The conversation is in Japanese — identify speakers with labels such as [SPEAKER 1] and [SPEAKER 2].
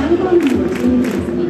[SPEAKER 1] ゴンズのチームにつき